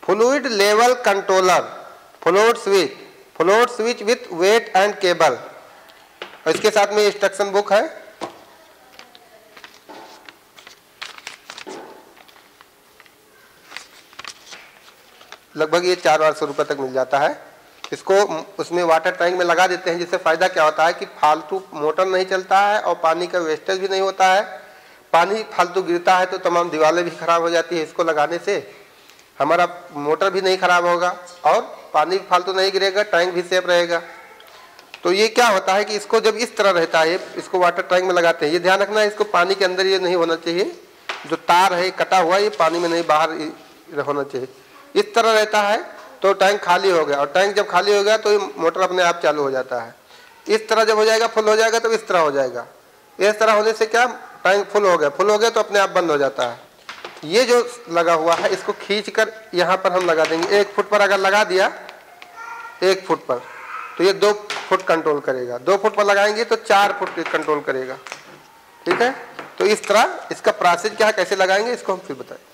Fluid level controller, float switch with weight and cable. और इसके साथ में इंस्ट्रक्शन बुक है। लगभग ये 400 रुपये तक मिल जाता है। इसको उसमें वाटर टैंक में लगा देते हैं, जिससे फ़ायदा क्या होता है कि फालतू मोटर नहीं चलता है और पानी का वेस्टेज भी नहीं होता है। पानी फालतू गिरता है तो तमाम दीवारें भी खराब हो जाती है। इसको लगाने से हमारा मोटर भी नहीं खराब होगा और पानी फालतू नहीं गिरेगा, टैंक भी सेफ रहेगा। तो ये क्या होता है कि इसको जब इस तरह रहता है, इसको वाटर टैंक में लगाते हैं, ये ध्यान रखना है इसको पानी के अंदर ये नहीं होना चाहिए। जो तार है कटा हुआ ये पानी में नहीं बाहर होना चाहिए। इस तरह रहता है तो टैंक खाली हो गया, और टैंक जब खाली हो गया तो ये मोटर अपने आप चालू हो जाता है। इस तरह जब हो जाएगा, फुल हो जाएगा तो इस तरह हो जाएगा। इस तरह होने से क्या, टैंक फुल हो गया तो अपने आप बंद हो जाता है। ये जो लगा हुआ है इसको खींचकर यहाँ पर हम लगा देंगे। 1 फुट पर अगर लगा दिया 1 फुट पर, तो ये 2 फुट कंट्रोल करेगा। 2 फुट पर लगाएंगे तो 4 फुट कंट्रोल करेगा। ठीक है, तो इस तरह इसका प्रोसेस क्या है, कैसे लगाएंगे इसको हम फिर बताएं।